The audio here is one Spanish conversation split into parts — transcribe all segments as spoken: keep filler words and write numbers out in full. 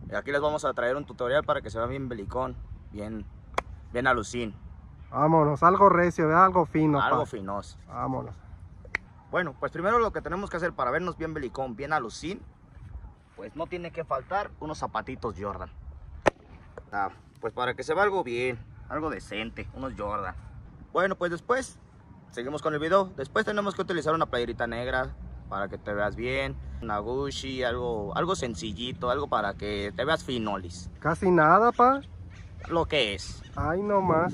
Y aquí les vamos a traer un tutorial para que se vea bien belicón, bien, bien alucín. Vámonos, algo recio, ¿verdad? Algo fino. Algo pa. finos. Vámonos. Bueno, pues primero lo que tenemos que hacer para vernos bien belicón, bien alucín, pues no tiene que faltar unos zapatitos Jordan. Ah, pues para que se vea algo bien, algo decente, unos Jordan. Bueno, pues después seguimos con el video. Después tenemos que utilizar una playerita negra para que te veas bien, una Gucci, algo, algo sencillito, algo para que te veas finolis. Casi nada, pa. Lo que es. Ay, no más.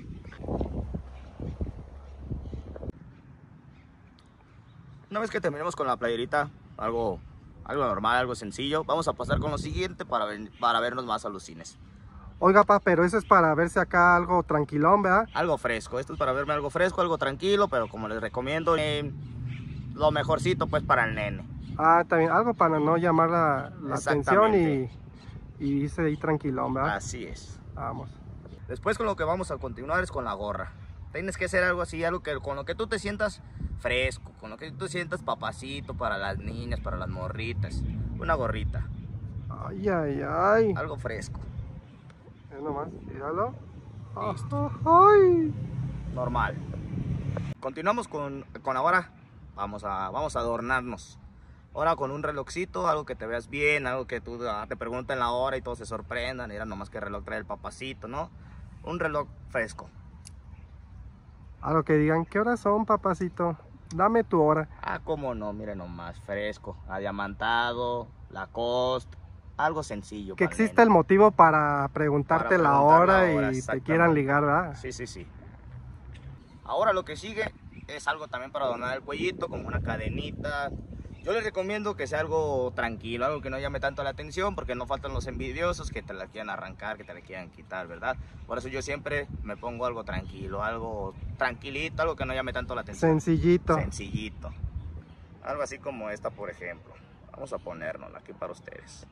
Una vez que terminemos con la playerita, algo, algo normal, algo sencillo, vamos a pasar con lo siguiente para, ver, para vernos más alucines. Oiga, pa, pero eso es para verse acá algo tranquilón, ¿verdad? Algo fresco, esto es para verme algo fresco, algo tranquilo, pero como les recomiendo, eh, lo mejorcito pues para el nene. Ah, también algo para no llamar la, la atención y, y irse ahí tranquilón, ¿verdad? Así es. Vamos. Después con lo que vamos a continuar es con la gorra. Tienes que hacer algo así, algo que con lo que tú te sientas fresco, con lo que tú te sientas papacito para las niñas, para las morritas. Una gorrita. Ay, ay, ay. Algo fresco. Es nomás, míralo. Listo. Ay. Normal. Continuamos con, con ahora. Vamos a, vamos a adornarnos. Ahora con un relojcito, algo que te veas bien, algo que tú ah, te pregunten la hora y todos se sorprendan. Mira nomás que reloj trae el papacito, ¿no? Un reloj fresco. Algo que digan, ¿qué horas son, papacito? Dame tu hora. Ah, cómo no, miren nomás, fresco, adiamantado, Lacoste, algo sencillo. Que exista el motivo para preguntarte Para la preguntar hora la hora, y te quieran ligar, ¿verdad? Sí, sí, sí. Ahora lo que sigue es algo también para adornar el cuellito, como una cadenita. Yo les recomiendo que sea algo tranquilo, algo que no llame tanto la atención, porque no faltan los envidiosos que te la quieran arrancar, que te la quieran quitar, ¿verdad? Por eso yo siempre me pongo algo tranquilo, algo tranquilito, algo que no llame tanto la atención. Sencillito. Sencillito. Algo así como esta, por ejemplo. Vamos a ponérnosla aquí para ustedes.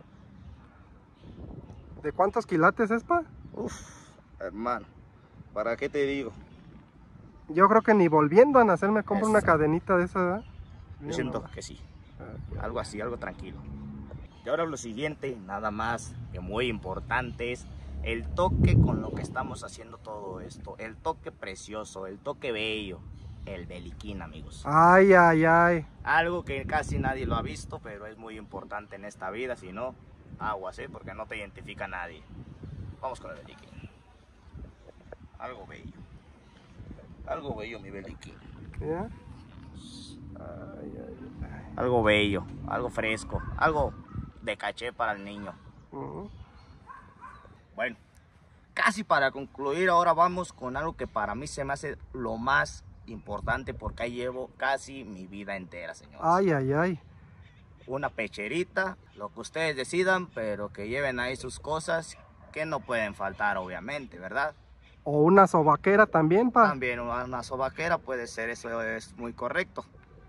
¿De cuántos quilates es, pa? Uf, hermano, ¿para qué te digo? Yo creo que ni volviendo a nacer me compro Eso. una cadenita de esa, ¿verdad? Yo siento que sí. Algo así, algo tranquilo. Y ahora lo siguiente, nada más que muy importante, es el toque con lo que estamos haciendo todo esto. El toque precioso, el toque bello, el beliquín, amigos. Ay, ay, ay. Algo que casi nadie lo ha visto, pero es muy importante en esta vida. Si no, aguas, ¿eh? Porque no te identifica nadie. Vamos con el beliquín. Algo bello. Algo bello, mi beliquín. ¿Ya? Ay, ay, ay. Algo bello, algo fresco, algo de caché para el niño. Uh-huh. Bueno, casi para concluir, ahora vamos con algo que para mí se me hace lo más importante, porque ahí llevo casi mi vida entera, señores. Ay, ay, ay. Una pecherita, lo que ustedes decidan, pero que lleven ahí sus cosas que no pueden faltar, obviamente, ¿verdad? O una sobaquera también, pa. También una, una sobaquera puede ser, eso es muy correcto.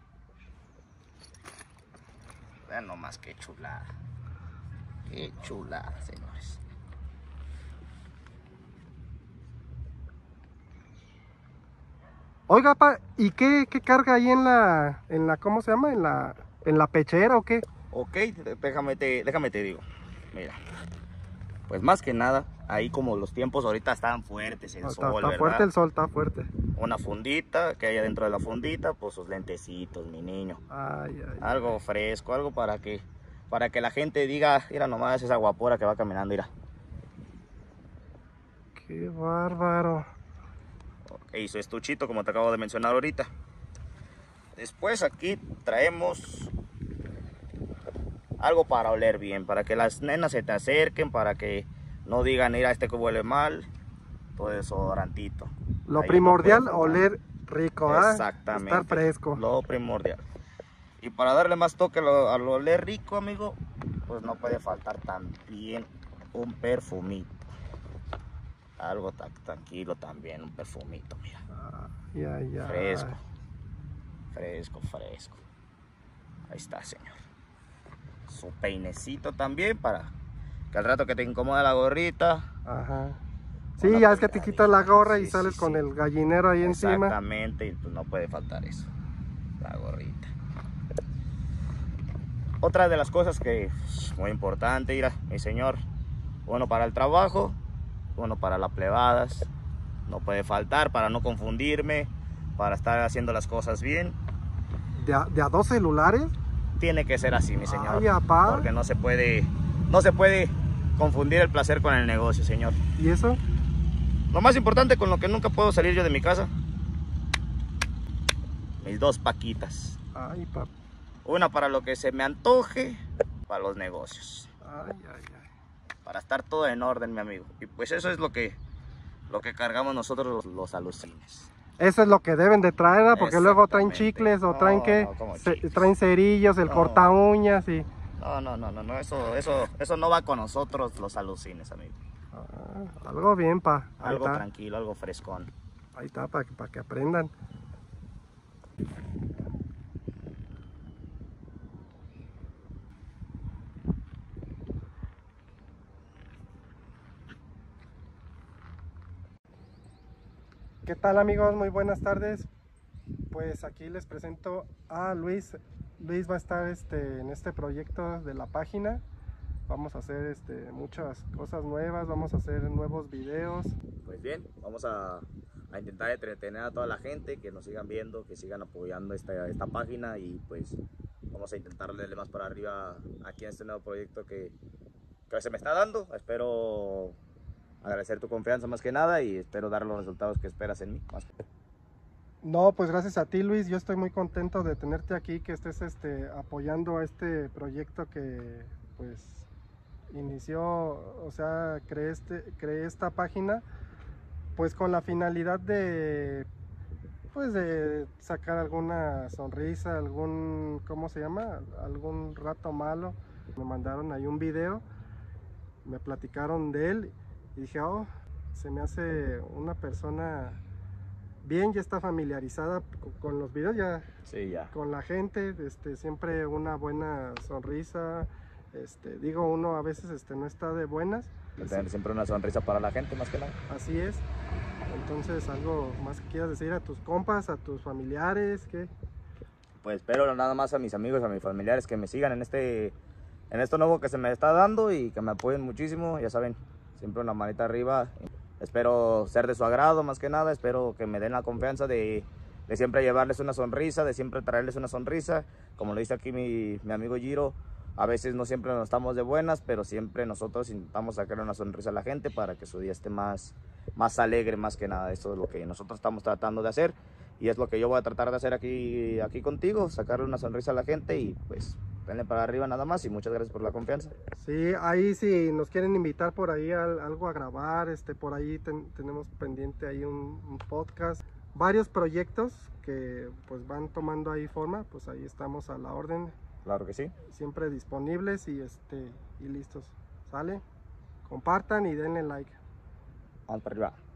Vean nomás qué chulada. Qué chulada, señores. Oiga, pa, ¿y qué, qué carga ahí en la, en la, ¿cómo se llama? En la, en la pechera o qué? Ok, déjame te, déjame te digo. Mira, pues más que nada, ahí como los tiempos ahorita están fuertes, el Está, sol, está ¿verdad? fuerte el sol, está fuerte. Una fundita, que haya dentro de la fundita, pues sus lentecitos, mi niño. Ay, ay. Algo fresco, algo para que, para que la gente diga, mira nomás esa guapora que va caminando, mira. Qué bárbaro. Ok, su estuchito como te acabo de mencionar ahorita. Después aquí traemos algo para oler bien, para que las nenas se te acerquen, para que no digan, mira, este que huele mal, todo desodorantito. Lo Ahí primordial, no puede oler rico, ¿ah? Exactamente. Estar fresco. Lo primordial. Y para darle más toque al oler rico, amigo, pues no puede faltar también un perfumito. Algo tan tranquilo también, un perfumito, mira. Ay, ay, ay. Fresco. Fresco, fresco. Ahí está, señor. Su peinecito también para que al rato que te incomoda la gorrita. Ajá. Sí, ya es que te quitas la gorra y sí, sales sí, con sí. el gallinero ahí encima. Exactamente, y pues no puede faltar eso. La gorrita. otra de las cosas que es muy importante, mira, mi señor, bueno para el trabajo, bueno para las plebadas, no puede faltar para no confundirme, para estar haciendo las cosas bien. ¿De a, de a dos celulares? Tiene que ser así, mi señor. Ay, apá. Porque no se puede, no se puede confundir el placer con el negocio, señor. ¿Y eso? Lo más importante, con lo que nunca puedo salir yo de mi casa, mis dos paquitas. Ay, papá. Una para lo que se me antoje, para los negocios. Ay, ay, ay. Para estar todo en orden, mi amigo. Y pues eso es lo que, lo que cargamos nosotros los, los alucines. Eso es lo que deben de traer, ¿no? Porque luego traen Exactamente. chicles o No, traen que no, se, chicles. traen cerillos, el No. corta uñas y No, no, no, no, no, eso, eso, eso no va con nosotros los alucines, amigo. ah, algo bien, pa. Ahí Algo está, tranquilo, algo frescón. ahí está, para que, pa que aprendan. ¿Qué tal, amigos? Muy buenas tardes. Pues aquí les presento a Luis. Luis va a estar este, en este proyecto de la página. Vamos a hacer este, muchas cosas nuevas, vamos a hacer nuevos videos. Pues bien, vamos a, a intentar entretener a toda la gente, que nos sigan viendo, que sigan apoyando esta, esta página y pues vamos a intentar darle más para arriba aquí en este nuevo proyecto que, que se me está dando. Espero agradecer tu confianza más que nada y espero dar los resultados que esperas en mí. Más que... No, pues gracias a ti, Luis. Yo estoy muy contento de tenerte aquí, que estés este, apoyando a este proyecto que pues inició, o sea, creé, este, creé esta página pues con la finalidad de pues de sacar alguna sonrisa, algún, ¿cómo se llama? Algún rato malo. Me mandaron ahí un video, me platicaron de él y dije, oh, se me hace una persona bien, ya está familiarizada con los videos, ya, Sí, ya. con la gente, este, siempre una buena sonrisa, este, digo, uno a veces este, no está de buenas. Tener siempre una sonrisa para la gente más que nada. Así es. Entonces, algo más que quieras decir a tus compas, a tus familiares, ¿qué? Pues espero nada más a mis amigos, a mis familiares que me sigan en este, en esto nuevo que se me está dando y que me apoyen muchísimo, ya saben, siempre una manita arriba. Espero ser de su agrado más que nada, espero que me den la confianza de, de siempre llevarles una sonrisa, de siempre traerles una sonrisa. Como lo dice aquí mi, mi amigo Giro, a veces no siempre nos estamos de buenas, pero siempre nosotros intentamos sacarle una sonrisa a la gente para que su día esté más, más alegre más que nada. Eso es lo que nosotros estamos tratando de hacer y es lo que yo voy a tratar de hacer aquí, aquí contigo, sacarle una sonrisa a la gente y pues denle para arriba nada más y muchas gracias por la confianza. Sí, ahí si nos quieren invitar por ahí a, algo a grabar, este, por ahí ten, tenemos pendiente ahí un, un podcast, varios proyectos que pues van tomando ahí forma, pues ahí estamos a la orden. Claro que sí. Siempre disponibles y, este, y listos. ¿Sale? Compartan y denle like. Vamos para arriba.